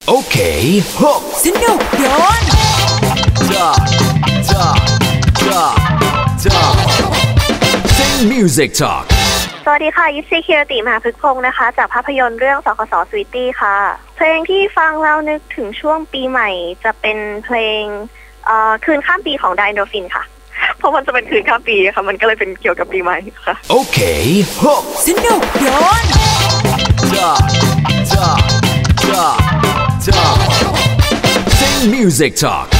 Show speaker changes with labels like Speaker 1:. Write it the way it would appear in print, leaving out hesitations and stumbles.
Speaker 1: Okay, hook.
Speaker 2: สนุกโยน
Speaker 1: Sing Music Talk
Speaker 3: สวัสดีค่ะยิปซีคิรติมหาพฤกษ์พงศ์นะคะจากภาพยนตร์เรื่องสคสสวีตี้ค่ะเพลงที่ฟังแล้วนึกถึงช่วงปีใหม่จะเป็นเพลงคืนข้ามปีของไดโนฟินค่ะเพราะมันจะเป็นคืนข้ามปีค่ะมันก็เลยเป็นเกี่ยวกับปีใหม่ค่ะ
Speaker 1: Okay, hook.
Speaker 2: สนุกโยน
Speaker 1: Sing Music Talk